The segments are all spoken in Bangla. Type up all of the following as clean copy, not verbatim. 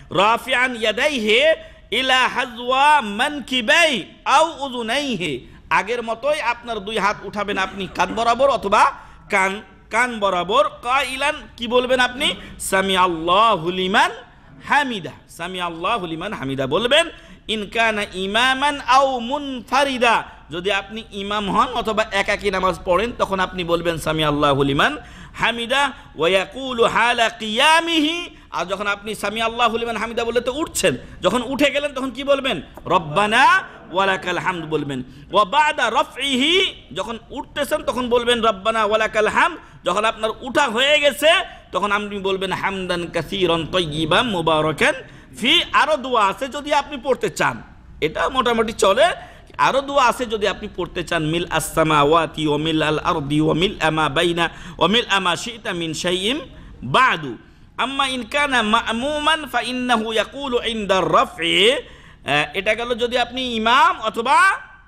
রাফিআন ইয়াদাইহি ইলা হাযওয়া মানকিবাই আও উযুনাইহি, আগের মতোই আপনার দুই হাত উঠাবেন আপনি কাঁধ বরাবর অথবা কান বরাবর। কাইলান, কি বলবেন আপনি? সামি আল্লাহু লিমান হামিদা, সামি আল্লাহু লিমান হামিদা বলবেন। ইন কানা ইমামান আও মুনফারিদা, যদি আপনি ইমাম হন অথবা একাকী নামাজ পড়েন তখন আপনি বলবেন সামি আল্লাহু লিমান হামিদা। ওয়া ইয়াকুলু হালা কিয়ামিহি, আর যখন আপনি সামি আল্লাহু লিমান হামিদা বলে তো উঠছেন, যখন উঠে গেলেন তখন কি বলবেন? রব্বানা ওয়ালাকাল হামদ বলবেন। ওয়া বাদা রাফইহি, যখন উঠতেছেন তখন বলবেন রব্বানা ওয়ালাকাল হামদ। যখন আপনার উঠা হয়ে গেছে তখন আপনি বলবেন হামদান কাসীরান তাইয়িবান মুবারাকান ফি। আরো দোয়া আছে যদি আপনি পড়তে চান, এটা মোটামুটি চলে। আরো দোয়া আছে যদি আপনি পড়তে চান, মিল আস-সামাওয়াতি ওয়া মিল আল আরদি ওয়া মিল আমা বাইনা ওয়া মিল আমা শি'তা মিন শাইইন বা'দু। আম্মা ইন কানা মা'মুমান ফা ইন্নাহু ইয়াকুলু ইনদা রাফ'i, এটা গেল যদি আপনি ইমাম অথবা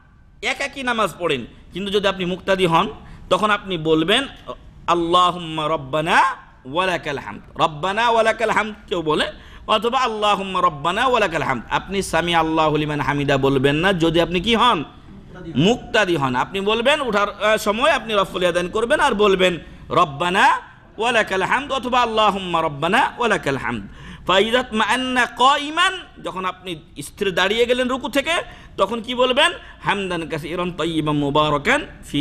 একাকী নামাজ পড়েন। কিন্তু যদি আপনি মুক্তাদি হন তখন আপনি বলবেন আল্লাহুম্মা রব্বানা ওয়ালাকাল হামদ, রব্বানা ওয়ালাকাল হামদ কেউ বলে, অথবা আল্লাহুম্মা রব্বানা ওয়ালাকাল হামদ। আপনি সামি আল্লাহু লিমান হামিদা বলবেন না যদি আপনি কি হন? মুক্তাদি হন। আপনি বলবেন উঠার সময় আপনি রফুল ইয়াদাইন করবেন আর বলবেন রব্বানা ওয়ালাকাল হামদ অথবা আল্লাহুম্মা রব্বানা ওয়ালাকাল হামদ। ফাইদাত মা'আন্না কাইমান, যখন আপনি স্থির দাঁড়িয়ে গেলেন রুকু থেকে তখন কি বলবেন? হামদান কাসীরান তাইয়িবান মুবারাকান ফি।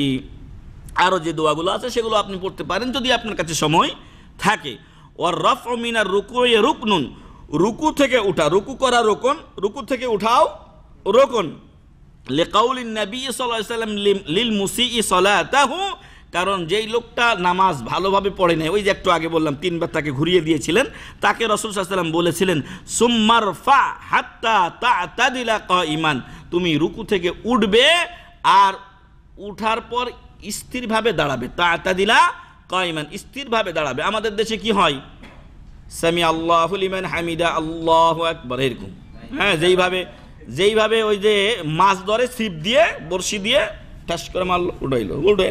আরো যে দোয়াগুলো আছে সেগুলো আপনি পড়তে পারেন যদি আপনার কাছে সময় থাকে। ওয়ার রাফউ মিনার রুকুই রুকনুন, রুকু থেকে উঠা, রুকু করা রোকন, রুকু থেকে উঠাও রোকন। লিকাউলিন নবী সাল্লাল্লাহু আলাইহি ওয়াসাল্লাম লিল মুসিই সালাতাহু, কারণ যেই লোকটা নামাজ ভালোভাবে পড়ে নাই, ওই যে একটু আগে বললাম তিনবার তাকে ঘুরিয়ে দিয়েছিলেন, তাকে রাসূল সাল্লাল্লাহু আলাইহি ওয়াসাল্লাম বলেছিলেন সুম্মারফা হাত্তা তা'তাদিলা কাইমান, তুমি রুকু থেকে উঠবে আর উঠার পর স্থিরভাবে দাঁড়াবে। তা'তাদিলা কাইমান, স্থিরভাবে দাঁড়াবে। আমাদের দেশে কি হয়? সামি আল্লাহু লিমান হামিদা, আল্লাহু আকবার, এরকম। হ্যাঁ, যেইভাবে ওই যে মাছ ধরে ছিপ দিয়ে বড়শি দিয়ে ঠাস করে মারলো, উঠাইলো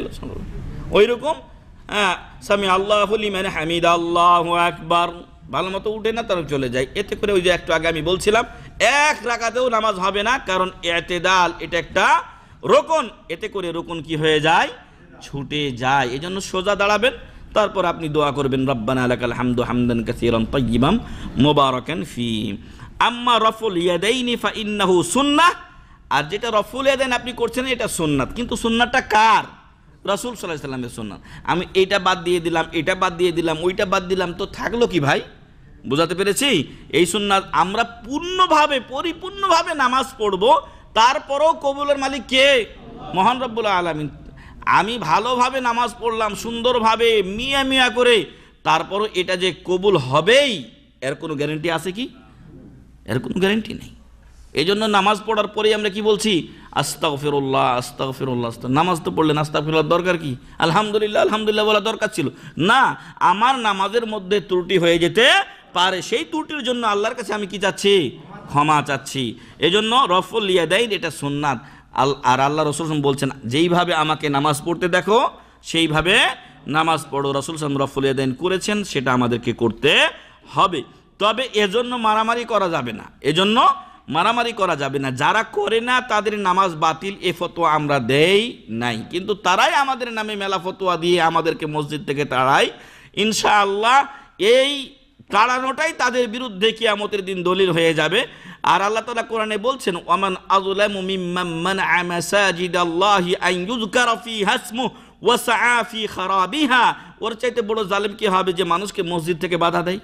ওই রকম। হ্যাঁ, সামি আল্লাহু লিমান হামিদা, আল্লাহু আকবার, ভালো মতো উঠে না তার চলে যায়। এতে করে ওই যে একটু আগে আমি বলছিলাম এক রাকাতেও নামাজ হবে না, কারণ ইতিদাল এটা একটা রোকন। এতে করে রোকন কি হয়ে যায়? ছুটে যায়। এজন্য সোজা দাঁড়াবেন, তারপর আপনি দোয়া করবেন রব্বানা লাকাল হামদু হামদান কাসীরান তাইয়িবান মুবারাকান ফি। আম্মা রাফুল ইয়াদাইনি ফা ইন্নাহু সুন্নাহ, আর যেটা রফুল ইয়াদাইন আপনি করছেন এটা সুন্নাত, কিন্তু সুন্নাতটা কার? রাসূল সাল্লাল্লাহু আলাইহি ওয়াসাল্লামের সুন্নাত। আমি এইটা বাদ দিয়ে দিলাম, এটা বাদ দিয়ে দিলাম, ওইটা বাদ দিলাম, তো থাকলো কি ভাই? বুঝাতে পেরেছি? এই সুন্নাত আমরা পরিপূর্ণভাবে নামাজ পড়ব, তারপরেও কবুলের মালিক কে? মহান রব্বুল আলামিন। আমি ভালোভাবে নামাজ পড়লাম সুন্দরভাবে মিয়া করে, তারপরও এটা যে কবুল হবেই এর কোনো গ্যারান্টি আছে কি? এর কোনো গ্যারান্টি নেই। এই জন্য নামাজ পড়ার পরেই আমরা কি বলছি? আস্তাগফিরুল্লাহ আস্তাগফিরুল্লাহ। নামাজ তো পড়লেন, আস্তাগফিরুল্লাহ দরকার কি? আলহামদুলিল্লাহ আলহামদুলিল্লাহ বলা দরকার ছিল না। আমার নামাজের মধ্যে ত্রুটি হয়ে যেতে পারে, সেই ত্রুটির জন্য আল্লাহর কাছে আমি কি চাচ্ছি? ক্ষমা চাচ্ছি। এজন্য রফুল ইয়াদাইন এটা সুন্নাত। আর আল্লাহ রাসূল বলছেন যেইভাবে আমাকে নামাজ পড়তে দেখো সেইভাবে নামাজ পড়ো। রাসূল রফুল ইয়াদাইন করেছেন, সেটা আমাদেরকে করতে হবে। তবে এজন্য মারামারি করা যাবে না, এজন্য মারামারি করা যাবে না। যারা করে না তাদের নামাজ বাতিল, এ ফতোয়া আমরা দেই নাই, কিন্তু তারাই আমাদের নামে মেলা ফতোয়া দিয়ে আমাদেরকে মসজিদ থেকে তাড়ায়। ইনশাআল্লাহ এই তাড়ানোটাই তাদের বিরুদ্ধে কিয়ামতের দিন দলিল হয়ে যাবে। আর আল্লাহ তাআলা কোরআনে বলছেন ওয়ামান আযলামু মিম্মান মানআ মাসাজিদাল্লাহি আন ইউযকারা ফিহা ইসমুহু ওয়া সাআ ফি খারাবিহা। ওর চাইতে বড় জালেম কি হবে যে মানুষকে মসজিদ থেকে বাধা দেয়?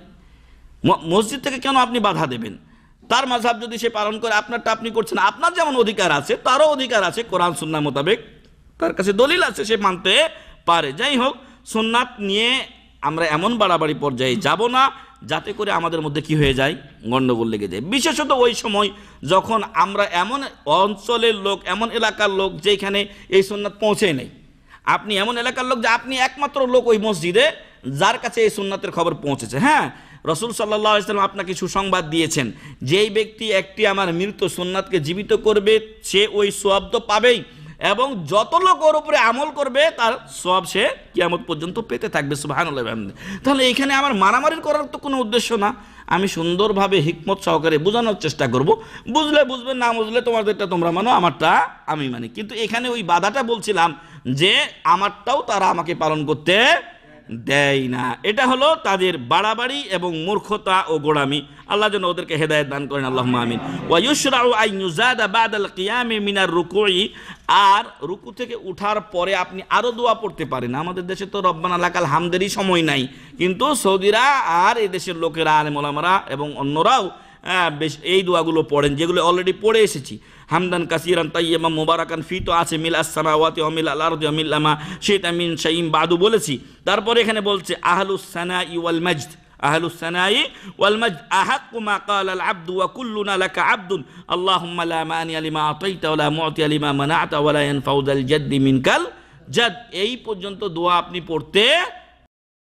মসজিদ থেকে কেন আপনি বাধা দেবেন? তার মাযহাব যদি সে পালন করে, আপনারটা আপনি করছেন, আপনার যেমন অধিকার আছে তারও অধিকার আছে, কোরআন সুন্নাহ মোতাবেক তার কাছে দলিল আছে, সে মানতে পারে। যাই হোক, সুন্নাত নিয়ে আমরা এমন বাড়াবাড়ি পর্যায়ে যাব না যাতে করে আমাদের মধ্যে কি হয়ে যায়? গন্ডগোল লেগে যায়। বিশেষত ওই সময় যখন আমরা এমন অঞ্চলের লোক, এমন এলাকার লোক যেখানে এই সুন্নাত পৌঁছে নেই। আপনি এমন এলাকার লোক যে আপনি একমাত্র লোক ওই মসজিদে যার কাছে এই সুন্নাতের খবর পৌঁছেছে। হ্যাঁ, রাসূল সাল্লাল্লাহু আলাইহি ওয়াসাল্লাম আপনাকে সুসংবাদ দিয়েছেন, যেই ব্যক্তি একটি আমার মৃত সুন্নাতকে জীবিত করবে সে ওই সওয়াব তো পাবেই, এবং যত লোক ওর উপরে আমল করবে তার সওয়াব সে কিয়ামত পর্যন্ত পেতে থাকবে। সুবহানাল্লাহ। তাহলে এখানে আমার মারামারি করার তো কোনো উদ্দেশ্য না। আমি সুন্দরভাবে হিকমত সহকারে বোঝানোর চেষ্টা করব, বুঝলে বুঝবে, না বুঝলে তোমাদেরটা তোমরা মানো, আমারটা আমি মানি। কিন্তু এখানে ওই বাধাটা বলছিলাম যে আমারটাও তারা আমাকে পালন করতে দেয় না। এটা হলো তাদের বাড়াবাড়ি এবং মূর্খতা ও গোড়ামি। আল্লাহ যেন ওদেরকে হেদায়েত দান করেন, আল্লাহুম্মা আমিন। ওয়া ইউশরাউ আন ইউজাদা বাদাল কিয়ামি মিনার রুকুই, আর রুকু থেকে উঠার পরে আপনি আরো দোয়া পড়তে পারেন। আমাদের দেশে তো রব্বানা লাকাল হামদেরই সময় নাই, কিন্তু সৌদিরা আর এই দেশের লোকেরা, আলেম ওলামারা এবং অন্যরাও বেশ এই দোয়াগুলো পড়েন, যেগুলো অলরেডি পড়ে এসেছি। হামদান কাসিরান তাইয়্যিবান মুবারাকান ফি, তো আছে মিল আস-সামাওয়াতি ওয়া মিল আল-আরদি ওয়া মিল মা শি'তা মিন শাইইন বাদু বলেছি। তারপরে এখানে বলছে আহলুস সানাই ওয়াল মাজদ, আহলুস সানাই ওয়াল মাজদ আহাক্কু মা ক্বালা আল আবদু ওয়া কুল্লুনা লাকা আবদুন আল্লাহুম্মা লা মানিয়া লিমা আতাইতা ওয়া লা মু'তিয়া লিমা মানা'তা ওয়া লা ইয়ানফাউ যাল জাদ্দি মিনকাল জাদ। এই পর্যন্ত দোয়া আপনি পড়তে